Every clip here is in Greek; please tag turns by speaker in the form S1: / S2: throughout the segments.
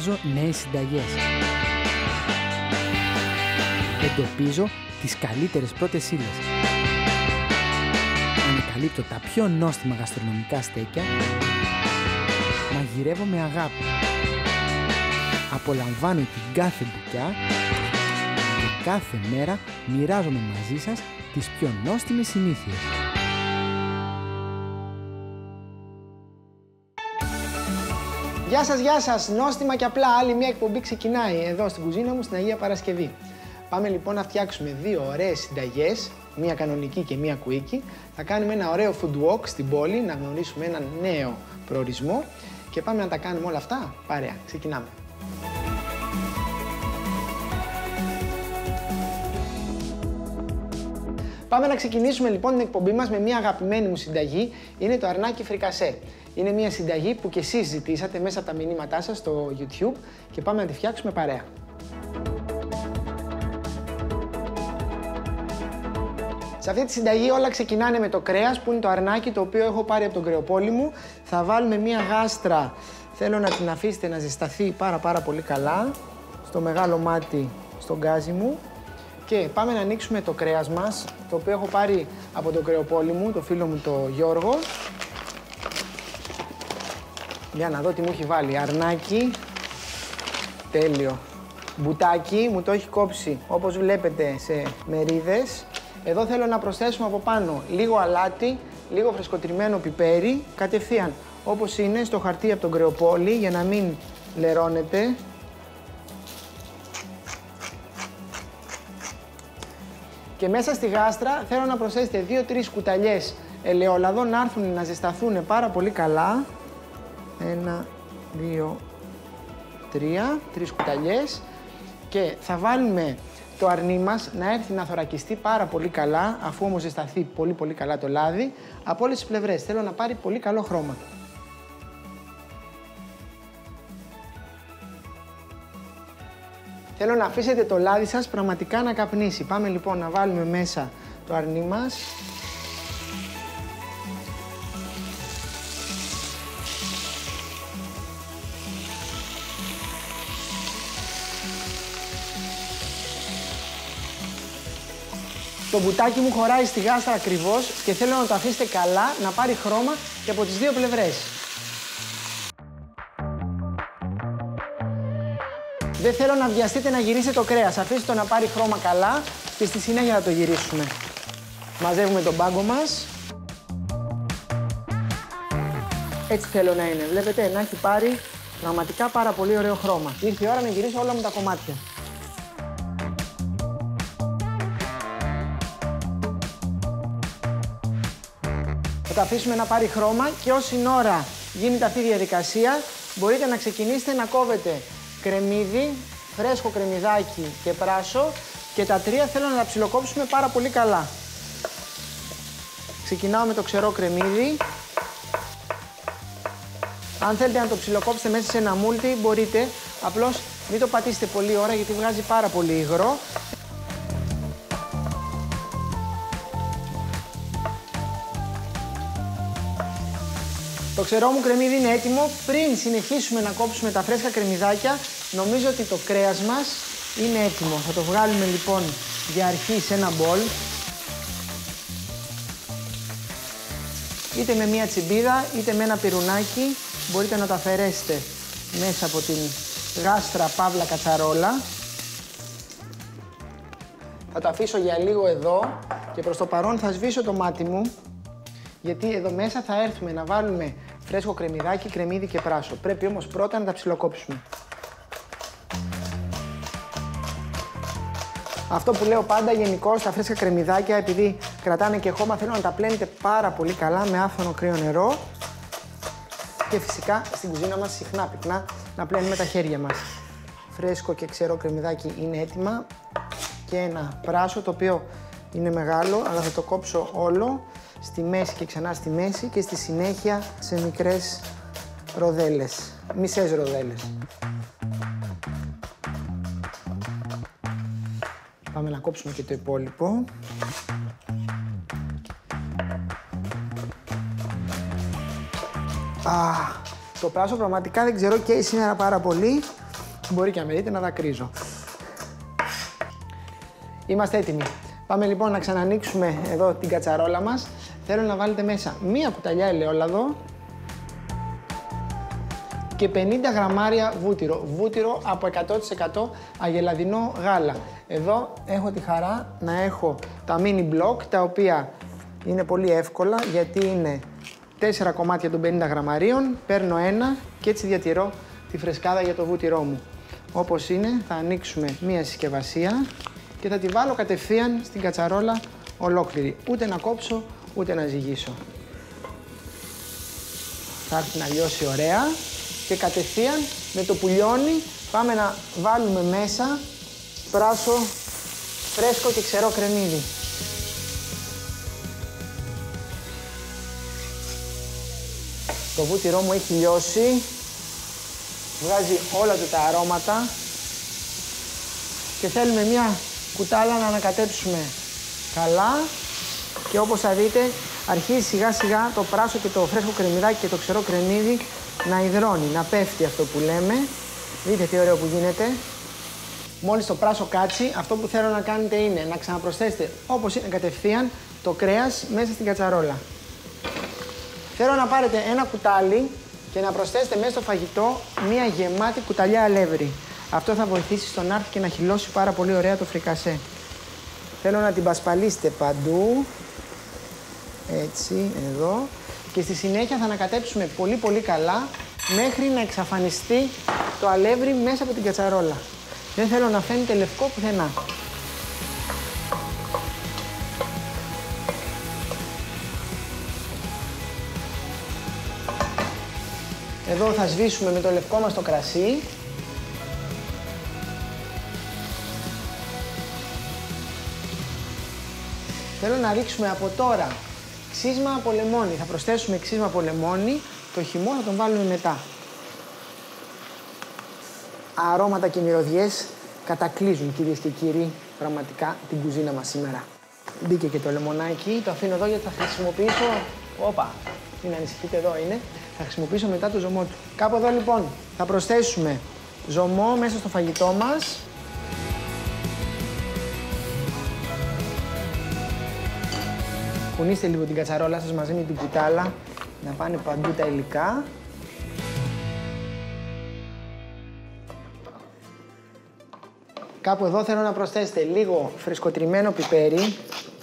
S1: Ανακαλύψω νέες συνταγές. Εντοπίζω τις καλύτερες πρώτες ύλες. Ανακαλύπτω τα πιο νόστιμα γαστρονομικά στέκια. Μαγειρεύω με αγάπη. Απολαμβάνω την κάθε μπουκιά και κάθε μέρα μοιράζομαι μαζί σας τις πιο νόστιμες συνήθειες.
S2: Γεια σας, νόστιμα και απλά άλλη μια εκπομπή ξεκινάει εδώ στην κουζίνα μου στην Αγία Παρασκευή. Πάμε λοιπόν να φτιάξουμε δύο ωραίες συνταγές, μία κανονική και μία κουίκι. Θα κάνουμε ένα ωραίο food walk στην πόλη, να γνωρίσουμε έναν νέο προορισμό και πάμε να τα κάνουμε όλα αυτά παρέα. Ξεκινάμε. Πάμε να ξεκινήσουμε λοιπόν την εκπομπή μας με μια αγαπημένη μου συνταγή. Είναι το αρνάκι φρικασέ. Είναι μια συνταγή που και εσείς ζητήσατε μέσα από τα μηνύματά σας στο YouTube και πάμε να τη φτιάξουμε παρέα. Σε αυτή τη συνταγή όλα ξεκινάνε με το κρέας που είναι το αρνάκι το οποίο έχω πάρει από τον κρεοπόλη μου. Θα βάλουμε μια γάστρα, θέλω να την αφήσετε να ζεσταθεί πάρα πολύ καλά στο μεγάλο μάτι στον γκάζι μου. Και πάμε να ανοίξουμε το κρέας μας, το οποίο έχω πάρει από τον κρεοπόλη μου, το φίλο μου το Γιώργο. Για να δω τι μου έχει βάλει. Αρνάκι, τέλειο. Μπουτάκι, μου το έχει κόψει όπως βλέπετε σε μερίδες. Εδώ θέλω να προσθέσουμε από πάνω λίγο αλάτι, λίγο φρεσκοτριμμένο πιπέρι, κατευθείαν όπως είναι στο χαρτί από τον κρεοπόλη για να μην λερώνεται. Και μέσα στη γάστρα θέλω να προσθέσετε 2-3 κουταλιές ελαιόλαδο να έρθουν να ζεσταθούν πάρα πολύ καλά. 1, 2, 3 κουταλιές και θα βάλουμε το αρνί μας να έρθει να θωρακιστεί πάρα πολύ καλά, αφού όμως ζεσταθεί πολύ καλά το λάδι, από όλες τις πλευρές. Θέλω να πάρει πολύ καλό χρώμα. Θέλω να αφήσετε το λάδι σας πραγματικά να καπνίσει. Πάμε λοιπόν να βάλουμε μέσα το αρνί μας. Το μπουτάκι μου χωράει στη γάστρα ακριβώς και θέλω να το αφήσετε καλά να πάρει χρώμα και από τις δύο πλευρές. Δεν θέλω να βιαστείτε να γυρίσετε το κρέας. Αφήστε το να πάρει χρώμα καλά και στη συνέχεια να το γυρίσουμε. Μαζεύουμε τον πάγκο μας. Έτσι θέλω να είναι. Βλέπετε να έχει πάρει πραγματικά πάρα πολύ ωραίο χρώμα. Ήρθε η ώρα να γυρίσω όλα μου τα κομμάτια. Θα το αφήσουμε να πάρει χρώμα και όση ώρα γίνεται αυτή η διαδικασία μπορείτε να ξεκινήσετε να κόβετε κρεμμύδι, φρέσκο κρεμμυδάκι και πράσο και τα τρία θέλω να τα ψιλοκόψουμε πάρα πολύ καλά. Ξεκινάω με το ξερό κρεμμύδι. Αν θέλετε να το ψιλοκόψετε μέσα σε ένα μούλτι μπορείτε, απλώς μην το πατήσετε πολλή ώρα γιατί βγάζει πάρα πολύ υγρό. Το ξερό μου κρεμμύδι είναι έτοιμο. Πριν συνεχίσουμε να κόψουμε τα φρέσκα κρεμμυδάκια, νομίζω ότι το κρέας μας είναι έτοιμο. Θα το βγάλουμε λοιπόν για αρχή σε ένα μπολ. Είτε με μία τσιμπίδα, είτε με ένα πυρουνάκι. Μπορείτε να το αφαιρέσετε μέσα από την γάστρα παύλα κατσαρόλα. Θα το αφήσω για λίγο εδώ και προς το παρόν θα σβήσω το μάτι μου. Γιατί εδώ μέσα θα έρθουμε να βάλουμε φρέσκο κρεμμυδάκι, κρεμμύδι και πράσο. Πρέπει όμως πρώτα να τα ψιλοκόψουμε. Αυτό που λέω πάντα γενικώς τα φρέσκα κρεμμυδάκια, επειδή κρατάνε και χώμα, θέλω να τα πλένετε πάρα πολύ καλά με άφθονο κρύο νερό. Και φυσικά στην κουζίνα μας συχνά πυκνά να πλένουμε τα χέρια μας. Φρέσκο και ξερό κρεμμυδάκι είναι έτοιμα. Και ένα πράσο το οποίο είναι μεγάλο, αλλά θα το κόψω όλο στη μέση και ξανά στη μέση και στη συνέχεια σε μικρές ροδέλες, μισές ροδέλες. Πάμε να κόψουμε και το υπόλοιπο. Το πράσο πραγματικά δεν ξέρω, καίει σήμερα πάρα πολύ. Μπορεί και να με δείτε να δακρύζω. Είμαστε έτοιμοι. Πάμε λοιπόν να ξανανοίξουμε εδώ την κατσαρόλα μας. Θέλω να βάλετε μέσα μία κουταλιά ελαιόλαδο και 50 γραμμάρια βούτυρο. Βούτυρο από 100% αγελαδινό γάλα. Εδώ έχω τη χαρά να έχω τα mini block, τα οποία είναι πολύ εύκολα γιατί είναι 4 κομμάτια των 50 γραμμαρίων. Παίρνω ένα και έτσι διατηρώ τη φρεσκάδα για το βούτυρό μου. Όπως είναι, θα ανοίξουμε μία συσκευασία και θα τη βάλω κατευθείαν στην κατσαρόλα ολόκληρη. Ούτε να κόψω, ούτε να ζυγίσω. Θα έρθει να λιώσει ωραία και κατευθείαν με το που λιώνει πάμε να βάλουμε μέσα πράσο φρέσκο και ξερό κρεμμύδι. Το βούτυρό μου έχει λιώσει, βγάζει όλα του τα αρώματα και θέλουμε μια κουτάλα να ανακατέψουμε καλά και όπως θα δείτε αρχίζει σιγά σιγά το πράσο και το φρέσκο κρεμμυδάκι και το ξερό κρεμμύδι να υδρώνει, να πέφτει αυτό που λέμε. Δείτε τι ωραίο που γίνεται. Μόλις το πράσο κάτσει, αυτό που θέλω να κάνετε είναι να ξαναπροσθέσετε όπως είναι κατευθείαν το κρέας μέσα στην κατσαρόλα. Θέλω να πάρετε ένα κουτάλι και να προσθέσετε μέσα στο φαγητό μία γεμάτη κουταλιά αλεύρι. Αυτό θα βοηθήσει στο να έρθει και να χυλώσει πάρα πολύ ωραία το φρικασέ. Θέλω να την πασπαλίσετε παντού. Έτσι, εδώ. Και στη συνέχεια θα ανακατέψουμε πολύ καλά μέχρι να εξαφανιστεί το αλεύρι μέσα από την κατσαρόλα. Δεν θέλω να φαίνεται λευκό πουθενά. Εδώ θα σβήσουμε με το λευκό μας το κρασί. Θέλω να ρίξουμε από τώρα ξύσμα από λεμόνι. Θα προσθέσουμε ξύσμα από λεμόνι, το χυμό θα τον βάλουμε μετά. Αρώματα και μυρωδιές κατακλείζουν, κυρίες και κύριοι, πραγματικά την κουζίνα μας σήμερα. Μπήκε και το λεμονάκι, το αφήνω εδώ γιατί θα χρησιμοποιήσω... Όπα, μην ανησυχείτε, εδώ είναι. Θα χρησιμοποιήσω μετά το ζωμό του. Κάπου εδώ λοιπόν θα προσθέσουμε ζωμό μέσα στο φαγητό μας. Κουνήστε λίγο την κατσαρόλα σας μαζί με την κουτάλα, να πάνε παντού τα υλικά. Κάπου εδώ θέλω να προσθέσετε λίγο φρεσκοτριμμένο πιπέρι,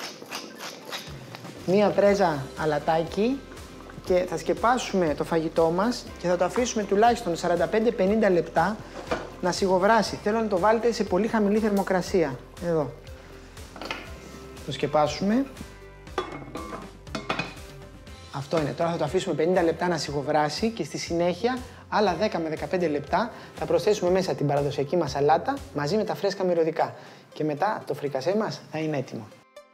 S2: μία πρέζα αλατάκι και θα σκεπάσουμε το φαγητό μας και θα το αφήσουμε τουλάχιστον 45-50 λεπτά να σιγοβράσει. Θέλω να το βάλετε σε πολύ χαμηλή θερμοκρασία. Εδώ. Το σκεπάσουμε. Αυτό είναι. Τώρα θα το αφήσουμε 50 λεπτά να σιγοβράσει και στη συνέχεια άλλα 10 με 15 λεπτά θα προσθέσουμε μέσα την παραδοσιακή μας σαλάτα μαζί με τα φρέσκα μυρωδικά. Και μετά το φρικασέ μας θα είναι έτοιμο.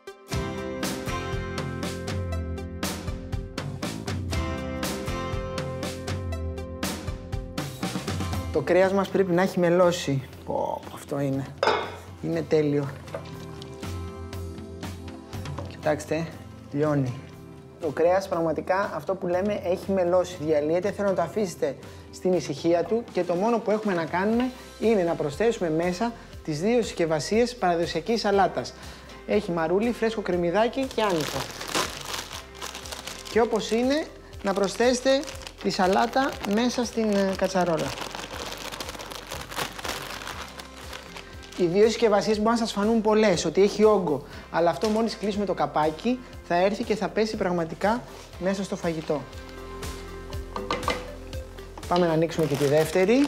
S2: Το κρέας μας πρέπει να έχει μελώσει. Αυτό είναι. Είναι τέλειο. Κοιτάξτε, λιώνει. Το κρέας πραγματικά αυτό που λέμε έχει μελώσει, διαλύεται. Θέλω να το αφήσετε στην ησυχία του και το μόνο που έχουμε να κάνουμε είναι να προσθέσουμε μέσα τις δύο συσκευασίες παραδοσιακής σαλάτας. Έχει μαρούλι, φρέσκο κρεμμυδάκι και άνηθο. Και όπως είναι να προσθέσετε τη σαλάτα μέσα στην κατσαρόλα. Οι δύο συσκευασίες μπορεί να σας φανούν πολλές, ότι έχει όγκο, αλλά αυτό μόλις κλείσουμε το καπάκι θα έρθει και θα πέσει πραγματικά μέσα στο φαγητό. Πάμε να ανοίξουμε και τη δεύτερη.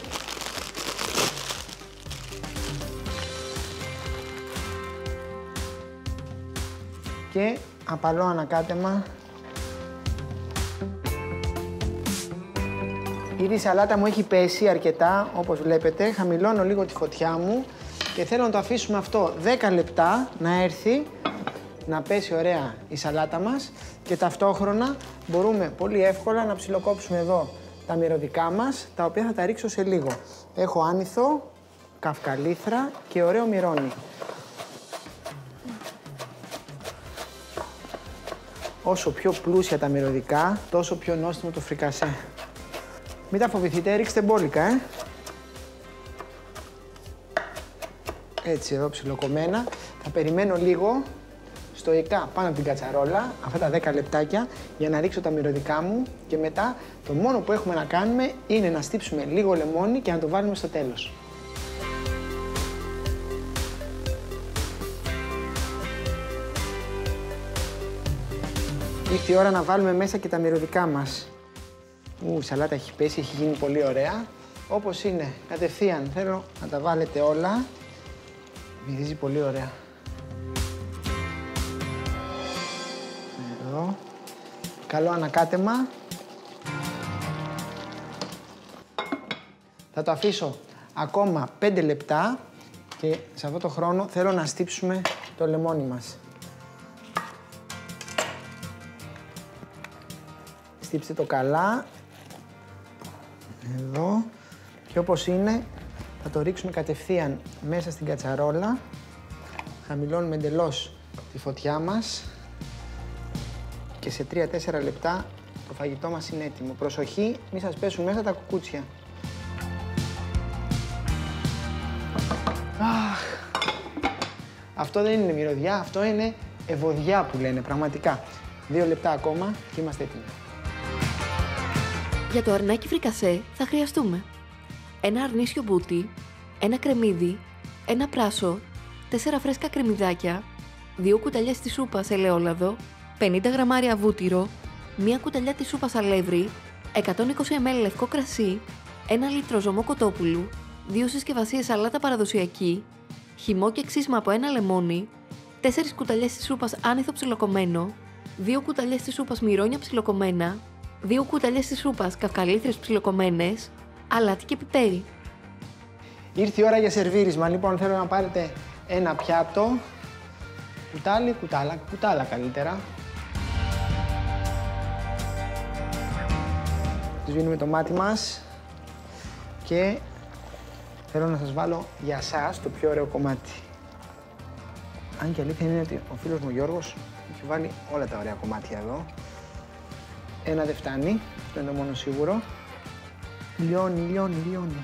S2: Και απαλό ανακάτεμα. Ήδη η σαλάτα μου έχει πέσει αρκετά, όπως βλέπετε. Χαμηλώνω λίγο τη φωτιά μου και θέλω να το αφήσουμε αυτό 10 λεπτά να έρθει, να πέσει ωραία η σαλάτα μας και ταυτόχρονα μπορούμε πολύ εύκολα να ψιλοκόψουμε εδώ τα μυρωδικά μας, τα οποία θα τα ρίξω σε λίγο. Έχω άνηθο, καυκαλίθρα και ωραίο μυρώνι. Όσο πιο πλούσια τα μυρωδικά, τόσο πιο νόστιμο το φρικασέ. Μην τα φοβηθείτε, ρίξτε μπόλικα, έτσι εδώ ψιλοκομμένα. Θα περιμένω λίγο στοικά πάνω από την κατσαρόλα, αυτά τα 10 λεπτάκια, για να ρίξω τα μυρωδικά μου και μετά το μόνο που έχουμε να κάνουμε είναι να στύψουμε λίγο λεμόνι και να το βάλουμε στο τέλος. Ήρθε η ώρα να βάλουμε μέσα και τα μυρωδικά μας. Η σαλάτα έχει πέσει, έχει γίνει πολύ ωραία. Όπως είναι, κατευθείαν θέλω να τα βάλετε όλα. Μυρίζει πολύ ωραία. Εδώ. Καλό ανακάτεμα. Θα το αφήσω ακόμα 5 λεπτά και σε αυτό το χρόνο θέλω να στύψουμε το λεμόνι μας. Στύψτε το καλά. Εδώ. Και όπως είναι, θα το ρίξουμε κατευθείαν μέσα στην κατσαρόλα. Χαμηλώνουμε εντελώς τη φωτιά μας. Και σε 3-4 λεπτά το φαγητό μας είναι έτοιμο. Προσοχή, μην σας πέσουν μέσα τα κουκούτσια. Αυτό δεν είναι μυρωδιά, αυτό είναι ευωδιά που λένε πραγματικά. 2 λεπτά ακόμα και είμαστε έτοιμοι.
S3: Για το αρνάκι φρικασέ θα χρειαστούμε ένα αρνίσιο μπούτι, ένα κρεμμύδι, ένα πράσο, 4 φρέσκα κρεμμυδάκια, 2 κουταλιές της σούπας ελαιόλαδο, 50 γραμμάρια βούτυρο, 1 κουταλιά της σούπας αλεύρι, 120 ml λευκό κρασί, 1 λίτρο ζωμό κοτόπουλου, 2 συσκευασίες σαλάτα παραδοσιακή, χυμό και ξύσμα από 1 λεμόνι, 4 κουταλιές της σούπας άνηθο ψιλοκομμένο, 2 κουταλιές της σούπας μυρώνια ψιλοκομμένα, 2 κουταλιές της σούπας καυκαλίθρες ψιλοκομμένες, αλάτι και πιπέρι.
S2: Ήρθε η ώρα για σερβίρισμα. Λοιπόν, θέλω να πάρετε ένα πιάτο, κουτάλι, κουτάλα καλύτερα. Σβήνουμε το μάτι μας και θέλω να σας βάλω για σας το πιο ωραίο κομμάτι. Αν και αλήθεια είναι ότι ο φίλος μου Γιώργος έχει βάλει όλα τα ωραία κομμάτια εδώ. Ένα δεν φτάνει, αυτό είναι το μόνο σίγουρο. Λιώνει.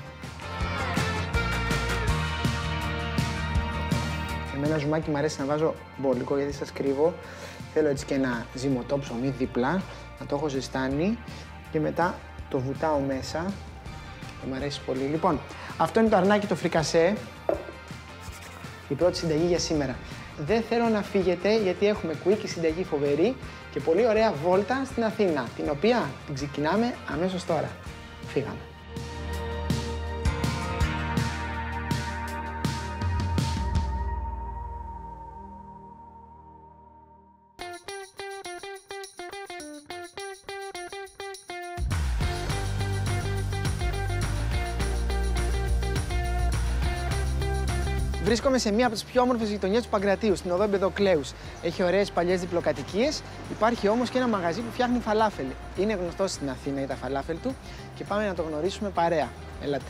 S2: Εμένα ζουμάκι μου αρέσει να βάζω μπόλικο, γιατί σας κρύβω. Θέλω έτσι και ένα ζυμωτό ψωμί δίπλα, να το έχω ζεστάνει και μετά το βουτάω μέσα και μου αρέσει πολύ. Λοιπόν, αυτό είναι το αρνάκι το φρικασέ, η πρώτη συνταγή για σήμερα. Δεν θέλω να φύγετε γιατί έχουμε quick συνταγή φοβερή και πολύ ωραία βόλτα στην Αθήνα, την οποία την ξεκινάμε αμέσως τώρα. Φύγαμε. Βρίσκομαι σε μία από τις πιο όμορφες γειτονιές του Παγκρατίου, στην οδό Εμπεδοκλέους. Έχει ωραίες παλιές διπλοκατοικίες, υπάρχει όμως και ένα μαγαζί που φτιάχνει φαλάφελ. Είναι γνωστό στην Αθήνα για τα φαλάφελ του και πάμε να το γνωρίσουμε παρέα. Ελάτε.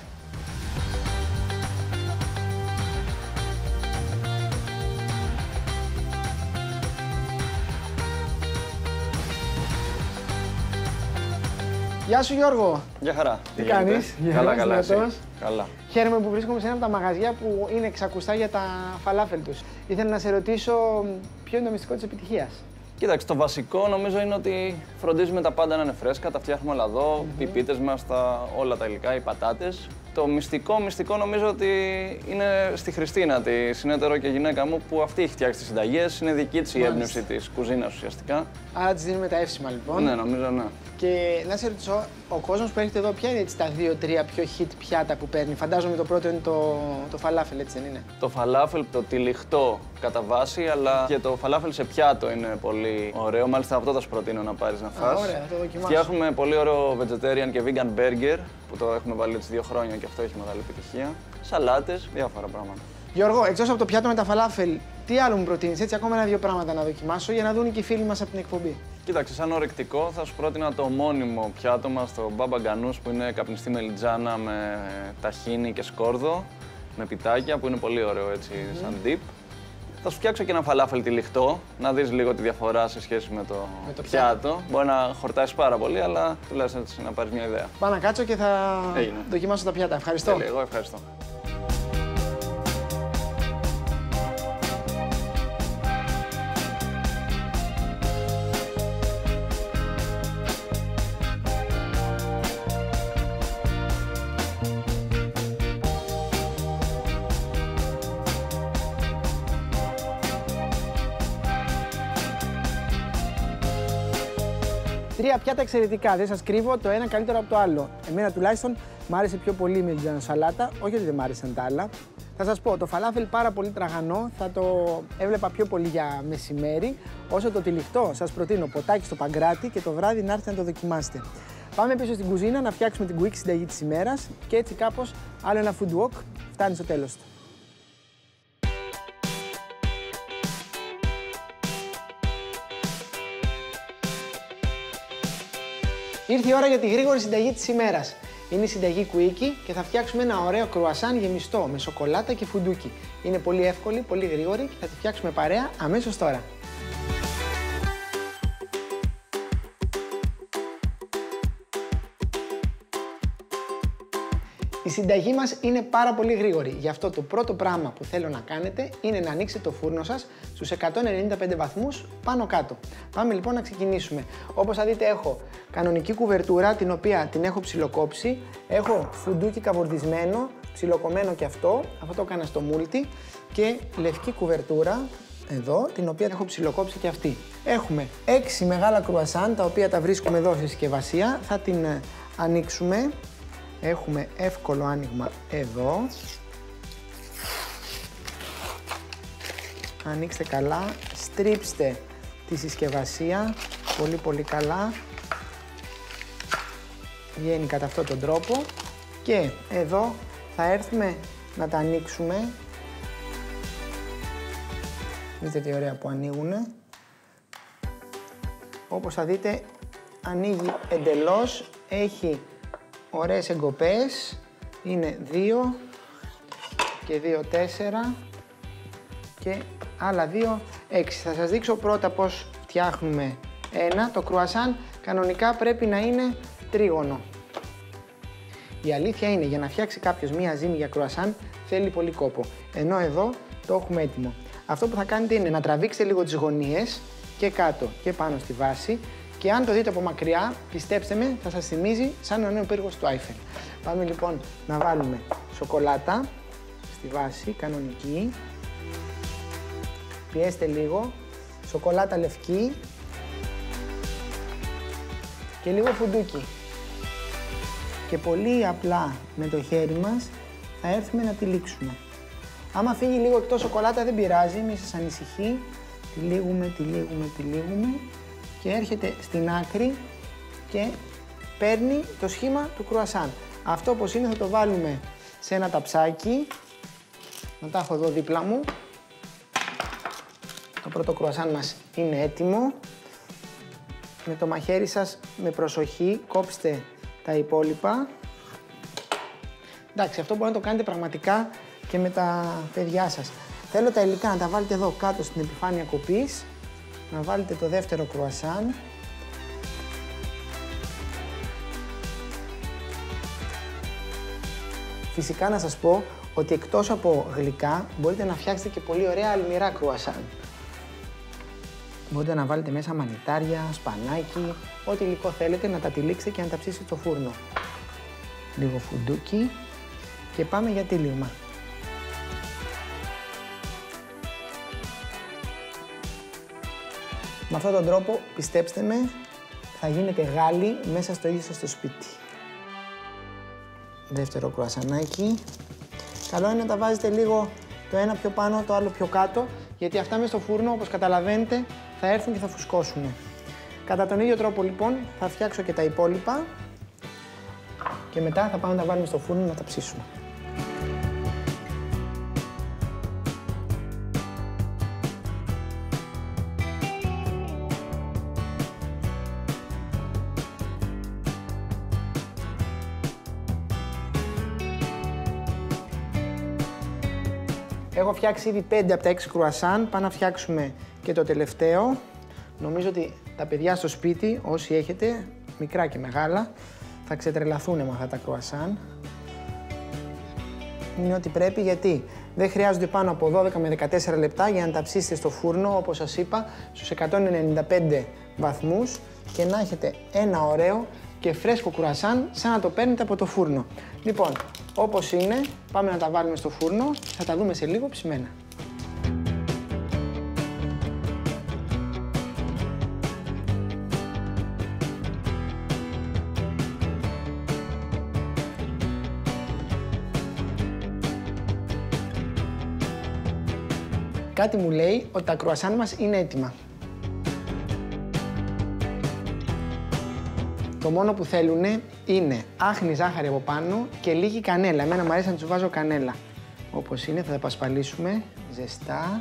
S2: Γεια σου Γιώργο.
S4: Γεια χαρά.
S2: Τι κάνεις?
S4: Καλά. Καλά.
S2: Χαίρομαι που βρίσκομαι σε ένα από τα μαγαζιά που είναι εξακουστά για τα φαλάφελ τους. Ήθελα να σε ρωτήσω ποιο είναι το μυστικό της επιτυχίας.
S4: Κοίταξε, το βασικό νομίζω είναι ότι φροντίζουμε τα πάντα να είναι φρέσκα, τα φτιάχνουμε όλα εδώ, οι πίτες μας, όλα τα υλικά, οι πατάτες. Το μυστικό νομίζω ότι είναι στη Χριστίνα, τη συνέτερο και γυναίκα μου, που αυτή έχει φτιάξει τις συνταγές, είναι δική της η έμπνευση της κουζίνας ουσιαστικά. Άρα
S2: της δίνουμε τα εύσημα λοιπόν.
S4: Ναι, νομίζω ναι.
S2: Και να σε ρωτήσω, ο κόσμος που έρχεται εδώ, ποια είναι έτσι τα 2-3 πιο hit πιάτα που παίρνει? Φαντάζομαι το πρώτο είναι το φαλάφελ, έτσι δεν είναι?
S4: Το φαλάφελ, το τυλιχτό κατά βάση, αλλά και το φαλάφελ σε πιάτο είναι πολύ ωραίο. Μάλιστα αυτό θα σου προτείνω να πάρεις να φας.
S2: Ωραία, θα το δοκιμάσω.
S4: Φτιάχνουμε πολύ ωραίο vegetarian και vegan burger, που το έχουμε βάλει έτσι 2 χρόνια και αυτό έχει μεγάλη επιτυχία. Σαλάτες, διάφορα πράγματα.
S2: Γιώργο, εκτός από το πιάτο με τα φαλάφελ, τι άλλο μου προτείνεις? Έτσι, ακόμα 1-2 πράγματα να δοκιμάσω για να δουν και οι φίλοι μας από την εκπομπή.
S4: Κοίταξε, σαν ορεκτικό θα σου πρότεινα το μόνιμο πιάτο μας, το μπάμπα γκανούς, που είναι καπνιστή μελιτζάνα με ταχίνι και σκόρδο, με πιτάκια, που είναι πολύ ωραίο έτσι σαν dip. Θα σου φτιάξω και ένα φαλάφελ τυλιχτό, να δεις λίγο τη διαφορά σε σχέση με το πιάτο. Μπορεί να χορτάσεις πάρα πολύ, αλλά τουλάχιστον έτσι να πάρεις μια ιδέα.
S2: Πάω να κάτσω και θα δοκιμάσω τα πιάτα. Ευχαριστώ.
S4: Εγώ ευχαριστώ.
S2: 3 πιάτα εξαιρετικά, δεν σας κρύβω, το ένα καλύτερο από το άλλο. Εμένα τουλάχιστον μ' άρεσε πιο πολύ η μελιτζάνα σαλάτα, όχι ότι δεν μ' άρεσαν τα άλλα. Θα σας πω, το φαλάφελ πάρα πολύ τραγανό, θα το έβλεπα πιο πολύ για μεσημέρι. Όσο το τυλιχτό, σας προτείνω ποτάκι στο παγκράτη και το βράδυ να έρθετε να το δοκιμάσετε. Πάμε πίσω στην κουζίνα να φτιάξουμε την quick συνταγή της ημέρας και έτσι κάπως άλλο ένα food walk φτάνει στο τέλος του. Ήρθε η ώρα για τη γρήγορη συνταγή της ημέρας. Είναι η συνταγή Quickie και θα φτιάξουμε ένα ωραίο κρουασάν γεμιστό με σοκολάτα και φουντούκι. Είναι πολύ εύκολη, πολύ γρήγορη και θα τη φτιάξουμε παρέα αμέσως τώρα. Η συνταγή μας είναι πάρα πολύ γρήγορη, γι' αυτό το πρώτο πράγμα που θέλω να κάνετε είναι να ανοίξετε το φούρνο σας στους 195 βαθμούς πάνω κάτω. Πάμε λοιπόν να ξεκινήσουμε. Όπως θα δείτε έχω κανονική κουβερτούρα την οποία την έχω ψιλοκόψει, έχω φουντούκι καβουρδισμένο, ψιλοκομμένο και αυτό το έκανα στο μούλτι και λευκή κουβερτούρα εδώ την οποία έχω ψιλοκόψει και αυτή. Έχουμε 6 μεγάλα κρουασάν τα οποία τα βρίσκουμε εδώ στη συσκευασία, θα την ανοίξουμε. Έχουμε εύκολο άνοιγμα εδώ. Ανοίξτε καλά, στρίψτε τη συσκευασία πολύ καλά. Βγαίνει κατά αυτόν τον τρόπο και εδώ θα έρθουμε να τα ανοίξουμε. Δείτε τι ωραία που ανοίγουνε. Όπως θα δείτε ανοίγει εντελώς, έχει ωραίες εγκοπές, είναι 2 και 2, 4 και άλλα 2, 6. Θα σας δείξω πρώτα πώς φτιάχνουμε ένα. Το κρουασάν κανονικά πρέπει να είναι τρίγωνο. Η αλήθεια είναι για να φτιάξει κάποιος μία ζύμη για κρουασάν θέλει πολύ κόπο. Ενώ εδώ το έχουμε έτοιμο. Αυτό που θα κάνετε είναι να τραβήξετε λίγο τις γωνίες και κάτω και πάνω στη βάση. Και αν το δείτε από μακριά, πιστέψτε με, θα σας θυμίζει σαν ο νέο πύργος του Άιφελ. Πάμε λοιπόν να βάλουμε σοκολάτα στη βάση, κανονική. Πιέστε λίγο, σοκολάτα λευκή και λίγο φουντούκι. Και πολύ απλά με το χέρι μας θα έρθουμε να τυλίξουμε. Άμα φύγει λίγο εκτός σοκολάτα δεν πειράζει, μη σας ανησυχεί. Τυλίγουμε και έρχεται στην άκρη και παίρνει το σχήμα του κρουασάν. Αυτό όπως είναι θα το βάλουμε σε ένα ταψάκι. Να τα έχω εδώ δίπλα μου. Το πρώτο κρουασάν μας είναι έτοιμο. Με το μαχαίρι σας με προσοχή κόψτε τα υπόλοιπα. Εντάξει, αυτό μπορείτε να το κάνετε πραγματικά και με τα παιδιά σας. Θέλω τα υλικά να τα βάλετε εδώ κάτω στην επιφάνεια κοπής. Να βάλετε το δεύτερο κρουασάν. Φυσικά να σας πω ότι εκτός από γλυκά μπορείτε να φτιάξετε και πολύ ωραία αλμυρά κρουασάν. Μπορείτε να βάλετε μέσα μανιτάρια, σπανάκι, ό,τι υλικό θέλετε να τα τυλίξετε και να τα ψήσετε στο φούρνο. Λίγο φουντούκι και πάμε για τύλιγμα. Με αυτόν τον τρόπο, πιστέψτε με, θα γίνετε Γάλλοι μέσα στο ίδιο σας το σπίτι. Δεύτερο κρουασανάκι. Καλό είναι να τα βάζετε λίγο το ένα πιο πάνω, το άλλο πιο κάτω, γιατί αυτά μέσα στο φούρνο, όπως καταλαβαίνετε, θα έρθουν και θα φουσκώσουν. Κατά τον ίδιο τρόπο, λοιπόν, θα φτιάξω και τα υπόλοιπα και μετά θα πάμε να τα βάλουμε στο φούρνο να τα ψήσουμε. Έχω φτιάξει ήδη 5 από τα 6 κρουασάν, πάμε να φτιάξουμε και το τελευταίο. Νομίζω ότι τα παιδιά στο σπίτι, όσοι έχετε, μικρά και μεγάλα, θα ξετρελαθούν με αυτά τα κρουασάν. Είναι ό,τι πρέπει, γιατί δεν χρειάζονται πάνω από 12 με 14 λεπτά για να τα ψήσετε στο φούρνο, όπως σας είπα, στους 195 βαθμούς και να έχετε ένα ωραίο και φρέσκο κρουασάν σαν να το παίρνετε από το φούρνο. Λοιπόν, όπως είναι, πάμε να τα βάλουμε στο φούρνο και θα τα δούμε σε λίγο ψημένα. κάτι μου λέει ότι τα κρουασάν μας είναι έτοιμα. Το μόνο που θέλουν είναι άχνη ζάχαρη από πάνω και λίγη κανέλα. Εμένα μου αρέσει να τους βάζω κανέλα. Όπως είναι, θα τα πασπαλίσουμε ζεστά.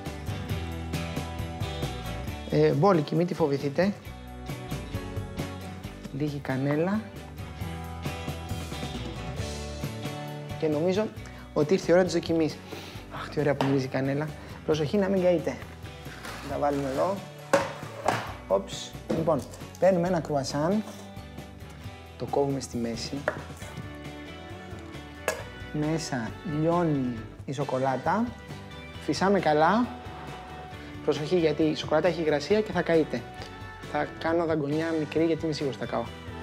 S2: Μπόλικη, μην τη φοβηθείτε. Λίγη κανέλα. Και νομίζω ότι ήρθε η ώρα της δοκιμής. Αχ, τι ωραία που μυρίζει η κανέλα. Προσοχή να μην καείτε. Θα τα βάλουμε εδώ. Όψ. Λοιπόν, παίρνουμε ένα κρουασάν. Το κόβουμε στη μέση. Μέσα λιώνει η σοκολάτα. Φυσάμε καλά. Προσοχή γιατί η σοκολάτα έχει υγρασία και θα καείτε. Θα κάνω δαγκονιά μικρή γιατί είμαι σίγουρος θα καώ.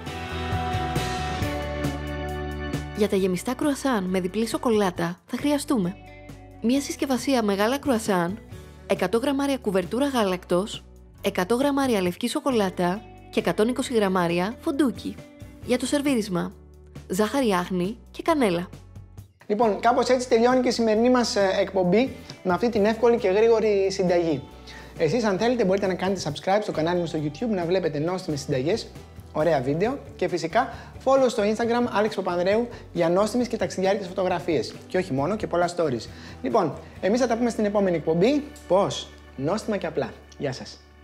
S3: Για τα γεμιστά κρουασάν με διπλή σοκολάτα θα χρειαστούμε μία συσκευασία μεγάλα κρουασάν, 100 γραμμάρια κουβερτούρα γάλακτος, 100 γραμμάρια λευκή σοκολάτα και 120 γραμμάρια φουντούκι. Για το σερβίρισμα, ζάχαρη άχνη και κανέλα.
S2: Λοιπόν, κάπως έτσι τελειώνει και η σημερινή μας εκπομπή με αυτή την εύκολη και γρήγορη συνταγή. Εσείς αν θέλετε μπορείτε να κάνετε subscribe στο κανάλι μου στο YouTube, να βλέπετε νόστιμες συνταγές, ωραία βίντεο και φυσικά follow στο Instagram Alex Παπανδρέου για νόστιμες και ταξιδιάρικες φωτογραφίες. Και όχι μόνο και πολλά stories. Λοιπόν, εμείς θα τα πούμε στην επόμενη εκπομπή. Πώς? Νόστιμα και απλά. Γεια σας.